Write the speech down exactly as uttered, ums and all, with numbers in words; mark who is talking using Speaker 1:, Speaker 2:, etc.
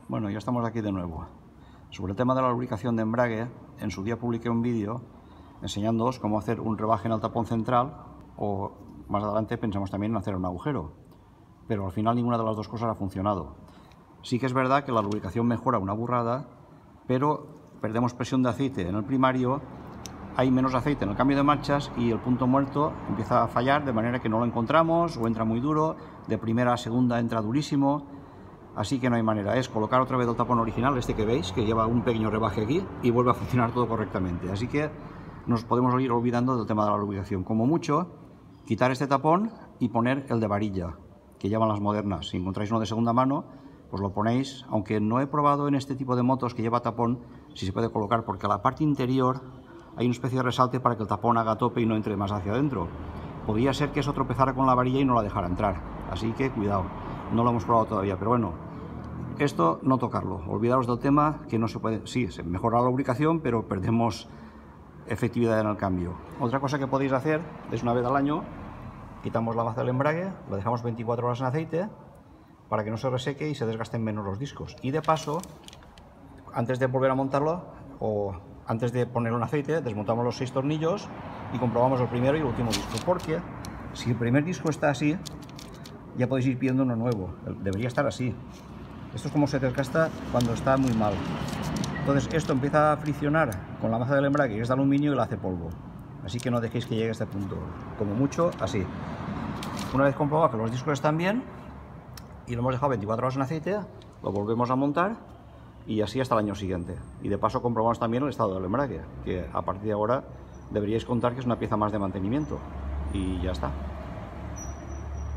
Speaker 1: Bueno, ya estamos aquí de nuevo. Sobre el tema de la lubricación de embrague, en su día publiqué un vídeo enseñándoos cómo hacer un rebaje en el tapón central, o más adelante pensamos también en hacer un agujero, pero al final ninguna de las dos cosas ha funcionado. Sí que es verdad que la lubricación mejora una burrada, pero perdemos presión de aceite en el primario, hay menos aceite en el cambio de marchas y el punto muerto empieza a fallar de manera que no lo encontramos o entra muy duro, de primera a segunda entra durísimo, así que no hay manera. Es colocar otra vez el tapón original, este que veis, que lleva un pequeño rebaje aquí, y vuelve a funcionar todo correctamente. Así que nos podemos ir olvidando del tema de la lubricación. Como mucho, quitar este tapón y poner el de varilla, que llevan las modernas. Si encontráis uno de segunda mano, pues lo ponéis, aunque no he probado en este tipo de motos que lleva tapón, si se puede colocar, porque a la parte interior hay una especie de resalte para que el tapón haga tope y no entre más hacia adentro. Podría ser que eso tropezara con la varilla y no la dejara entrar, así que cuidado, no lo hemos probado todavía, pero bueno, esto no tocarlo, olvidaros del tema, que no se puede, sí, se mejora la lubricación, pero perdemos efectividad en el cambio. Otra cosa que podéis hacer es, una vez al año, quitamos la maza del embrague, la dejamos veinticuatro horas en aceite, para que no se reseque y se desgasten menos los discos. Y de paso, antes de volver a montarlo, o antes de ponerlo en aceite, desmontamos los seis tornillos y comprobamos el primero y el último disco, porque si el primer disco está así, ya podéis ir pidiendo uno nuevo, debería estar así. Esto es como se desgasta cuando está muy mal. Entonces esto empieza a friccionar con la maza del embrague, que es de aluminio, y la hace polvo. Así que no dejéis que llegue a este punto, como mucho así. Una vez comprobado que los discos están bien y lo hemos dejado veinticuatro horas en aceite, lo volvemos a montar y así hasta el año siguiente. Y de paso comprobamos también el estado del embrague, que a partir de ahora deberíais contar que es una pieza más de mantenimiento, y ya está.